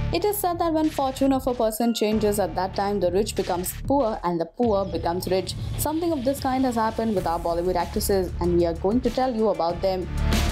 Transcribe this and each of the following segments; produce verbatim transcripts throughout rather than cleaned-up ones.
It is said that when fortune of a person changes at that time, the rich becomes poor and the poor becomes rich. Something of this kind has happened with our Bollywood actresses, and we are going to tell you about them.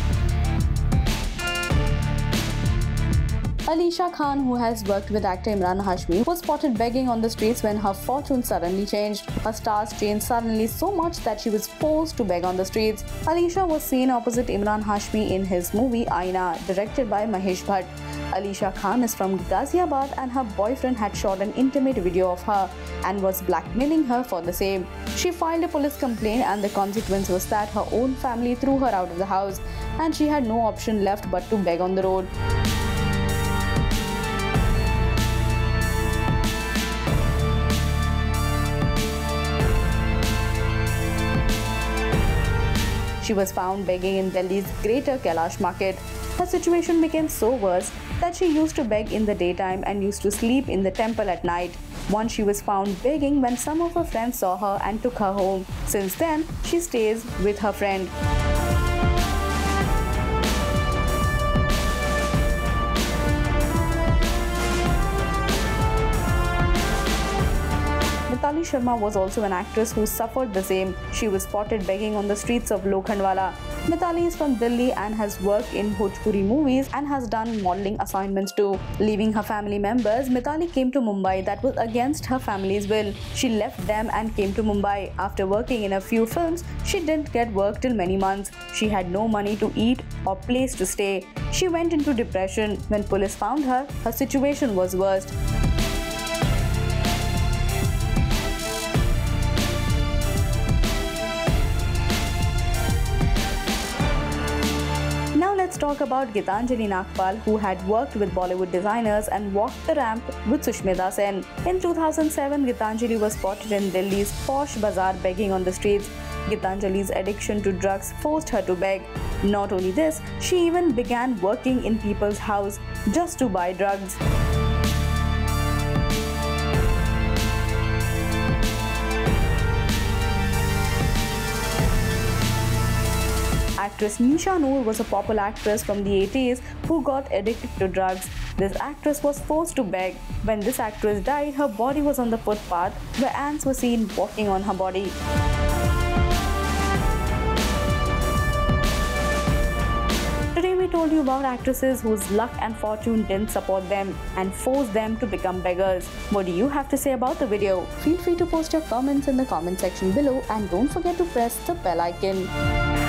Alisha Khan, who has worked with actor Imran Hashmi, was spotted begging on the streets when her fortune suddenly changed. Her stars changed suddenly so much that she was forced to beg on the streets. Alisha was seen opposite Imran Hashmi in his movie Aina, directed by Mahesh Bhatt. Alisha Khan is from Ghaziabad and her boyfriend had shot an intimate video of her and was blackmailing her for the same. She filed a police complaint and the consequence was that her own family threw her out of the house and she had no option left but to beg on the road. She was found begging in Delhi's Greater Kailash Market. Her situation became so worse that she used to beg in the daytime and used to sleep in the temple at night. Once she was found begging when some of her friends saw her and took her home. Since then, she stays with her friend. Mithali Sharma was also an actress who suffered the same. She was spotted begging on the streets of Lokhandwala. Mithali is from Delhi and has worked in Bhojpuri movies and has done modeling assignments too. Leaving her family members, Mithali came to Mumbai that was against her family's will. She left them and came to Mumbai. After working in a few films, she didn't get work till many months. She had no money to eat or place to stay. She went into depression. When police found her, her situation was worst. Let's talk about Gitanjali Nagpal, who had worked with Bollywood designers and walked the ramp with Sushmita Sen. In two thousand seven, Gitanjali was spotted in Delhi's posh bazaar begging on the streets. Gitanjali's addiction to drugs forced her to beg. Not only this, she even began working in people's house just to buy drugs. Actress Nisha Noor was a popular actress from the eighties who got addicted to drugs. This actress was forced to beg. When this actress died, her body was on the footpath where ants were seen walking on her body. Today we told you about actresses whose luck and fortune didn't support them and forced them to become beggars. What do you have to say about the video? Feel free to post your comments in the comment section below and don't forget to press the bell icon.